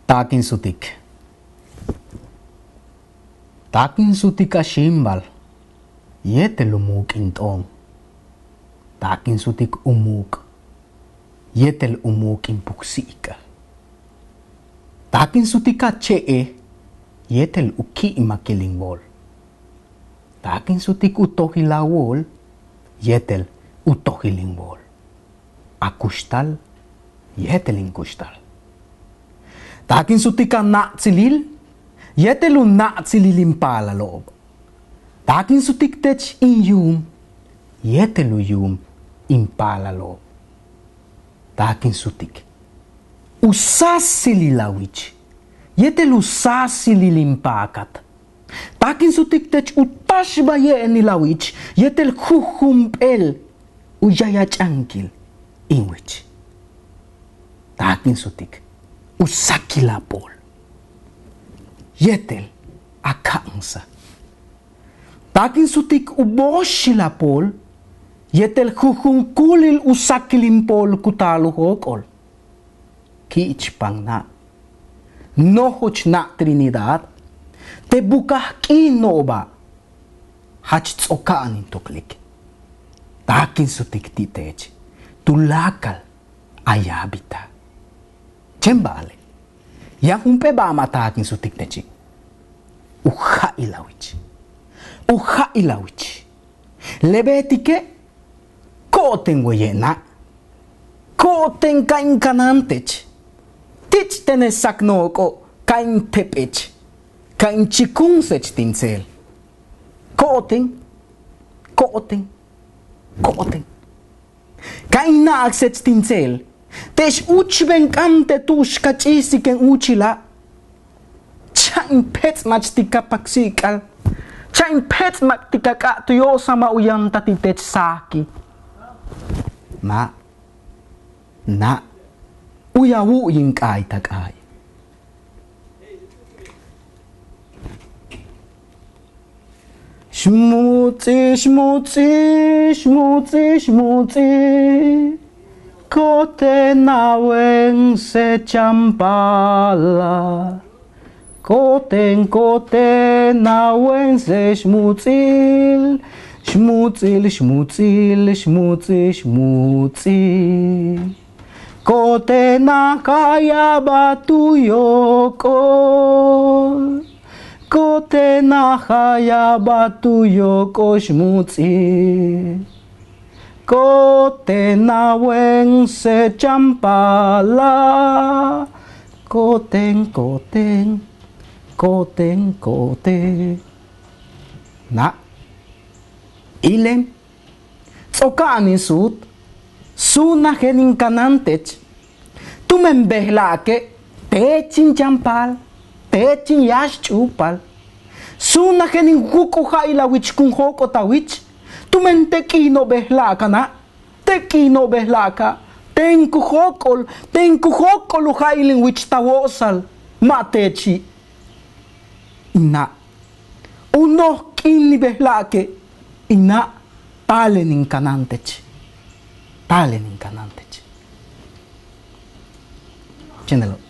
Takin sutik. Takin sutik a shimbal. Yetel umuk intong. Takin sutik umuk. Yetel umuk impuksika. Takin sutik a chee. Yetel uki imakilingbol. Takin sutik utohilawol. Yetel utohilingbol. Akustal. Yetel inkustal. Takin sutika naatsilil, yetelu naatsilil impala loob. Takin sutik tech in yum, yetelu yum impala loob. Takin sutik usasililawich, yetelu sasilil impakat. Takin sutik tech utashba ye enilawich, yetel huhumpel uyayachangkil inwich. Takin sutik usakila pol. Yetel akaangsa. Takin sutik uboshila pol. Yetel huhungkulil usakilin pol kutalu hokol. Kiichpang na. Nohoch na Trinidad. Te bukah kinoba. Hachitsokaan intoklik. Takin sutik titech. Tulakal ayabita. Chembale. Yang humpe ba matakin sutik techik. Uha ilawich. Uha ilawich. Lebetike koten weyena. Koten kain kanantech. Tich tene saknoko kain tepech. Kain chikunsech tinsel. Koten. Koten. Koten. Kain naaksech tinsel. Tesh uchben kante tushka chisiken uchila. Chain pets machtika paksikal. Chain pets maktika katuyo sama uyanta titech saki. Na uyawu yingkai takay. Schmutzi, schmutzi, schmutzi, schmutzi. Kote nawen se champala. Kote nawen se schmutzil. Schmutzil, schmutzil, schmutzil, schmutzil. Kote na kaya batu yoko. Kote na kaya batu yoko schmutzil. Kote nawen se champala. Koten. Na ilem tsokanin sut suna genin kanantech tumen behlake techin champal techin yash chupal suna genin gukuha ilawich kun hoko tawich tumen tekino behlaka na tekino behlaka tenku hokol uhailin wich tawosal matechi ina uno kini behlake ina talenin kanantech chenelo